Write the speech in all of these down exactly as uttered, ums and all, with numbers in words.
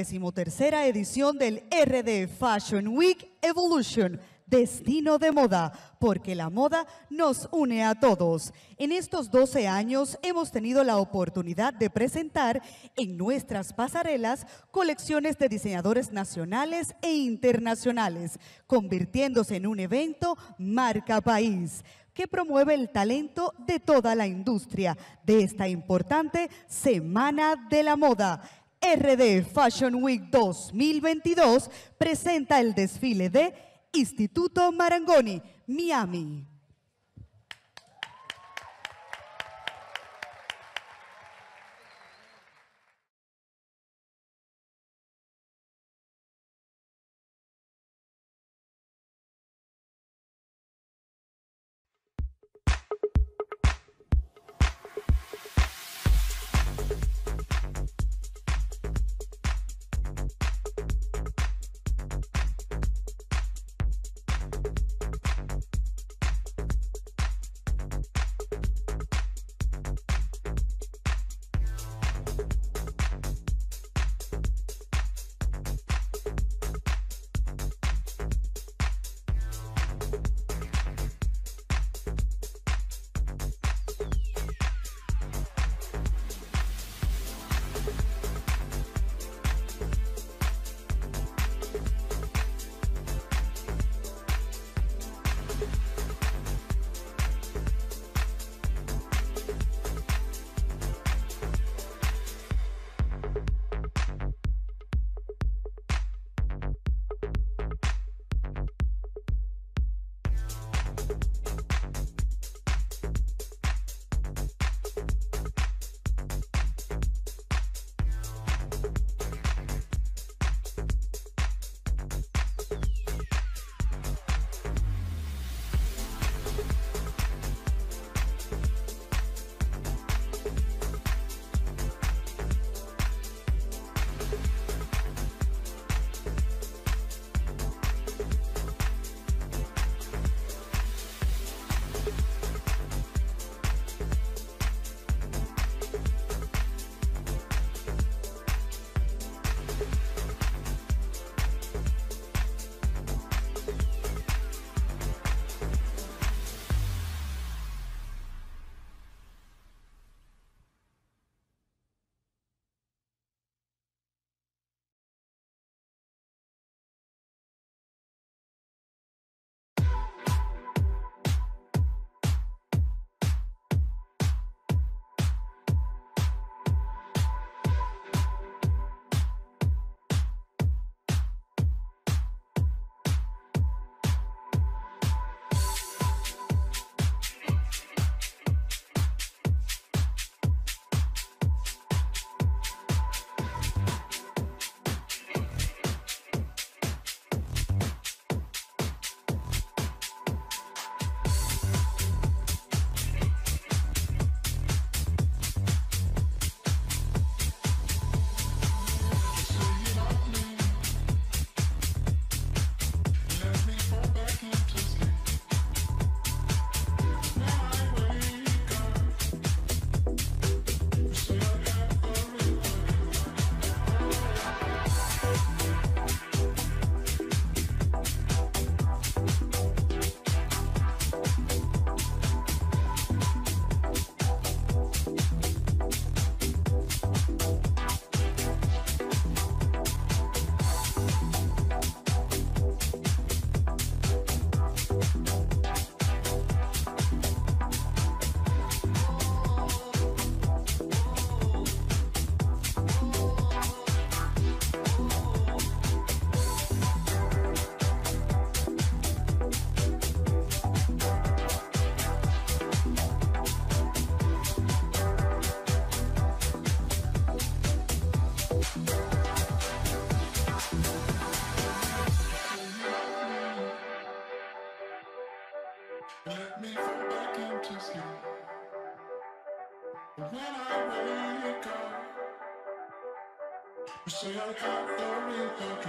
Decimotercera edición del R D Fashion Week Evolution, Destino de Moda, porque la moda nos une a todos. En estos doce años hemos tenido la oportunidad de presentar en nuestras pasarelas colecciones de diseñadores nacionales e internacionales, convirtiéndose en un evento marca país que promueve el talento de toda la industria de esta importante Semana de la Moda. R D Fashion Week dos mil veintidós presenta el desfile de Instituto Marangoni Miami. Let me fall back into sleep. But when I wake up, you say I got the real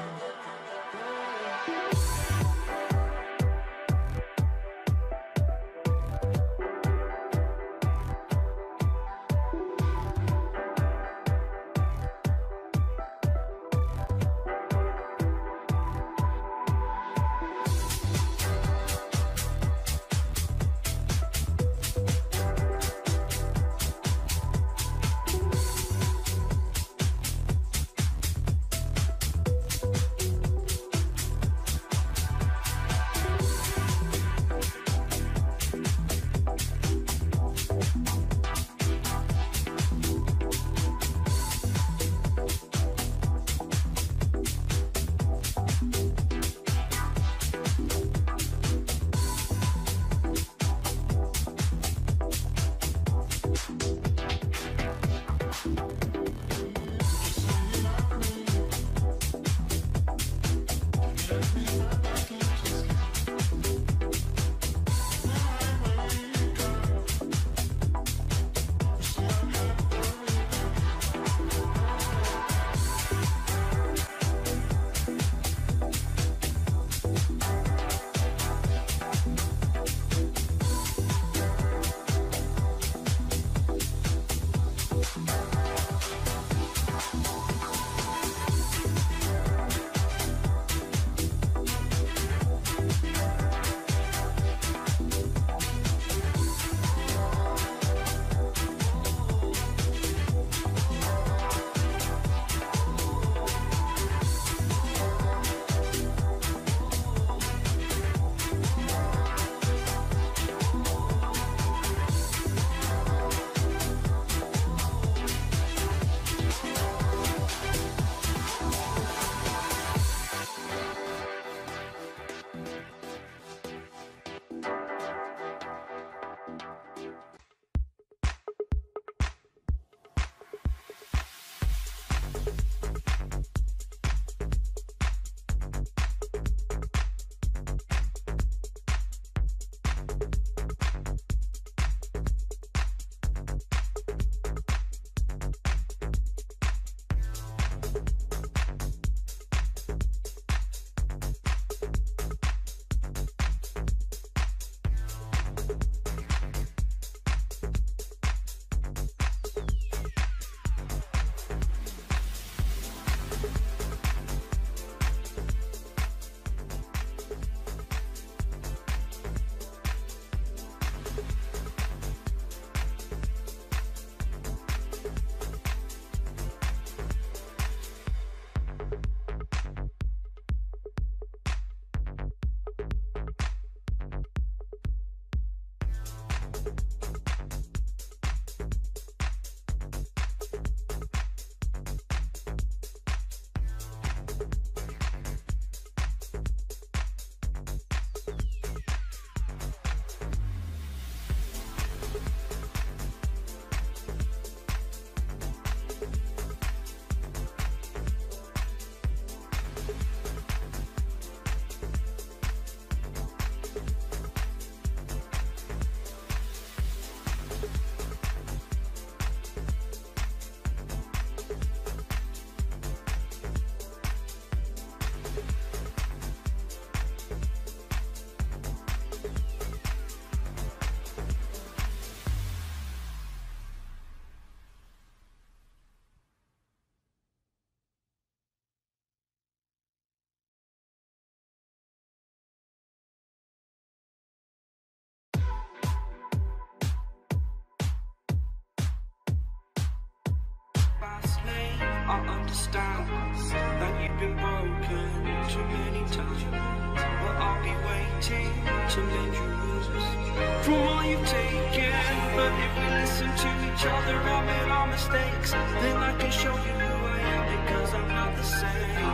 understand that you've been broken too many times. But I'll be waiting to mend your bruises from all you've taken. But if we listen to each other, admit our mistakes, then I can show you who I am, because I'm not the same.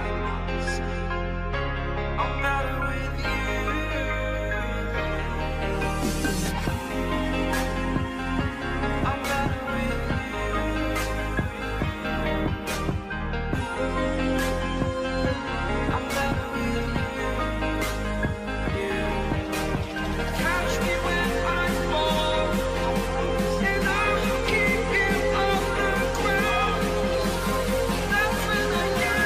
I'm better with you. I'm better with you. I'm better with you. Catch me when I fall, and I will keep you on the ground. That's when I get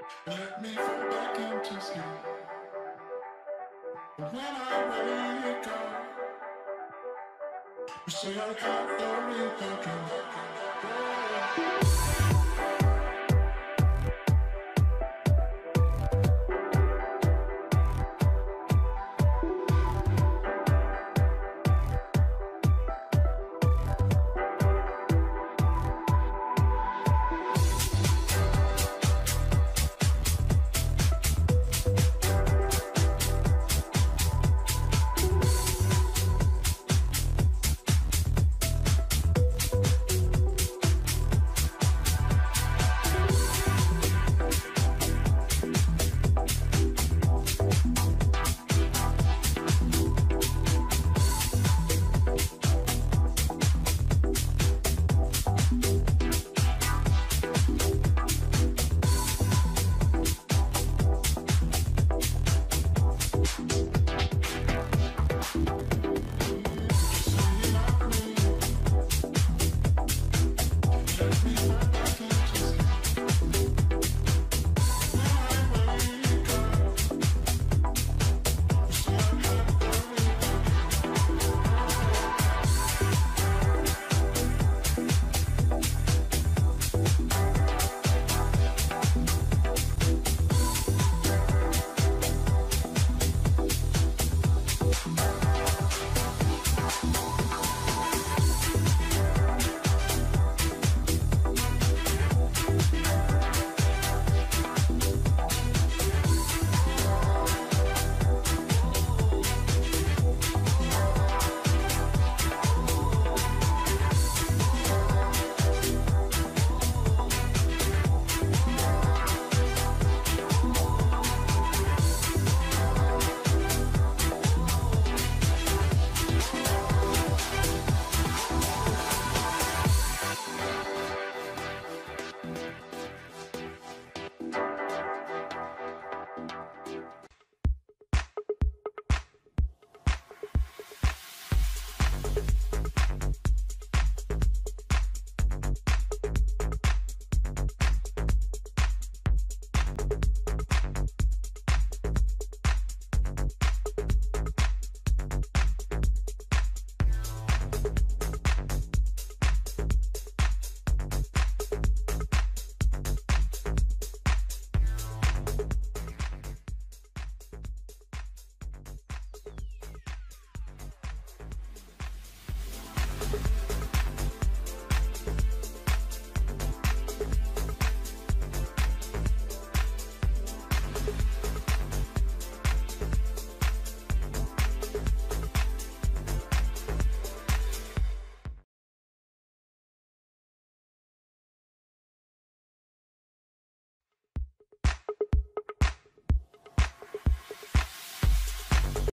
Let me fall back into sleep. But when I wake up, you say I can't worry about you.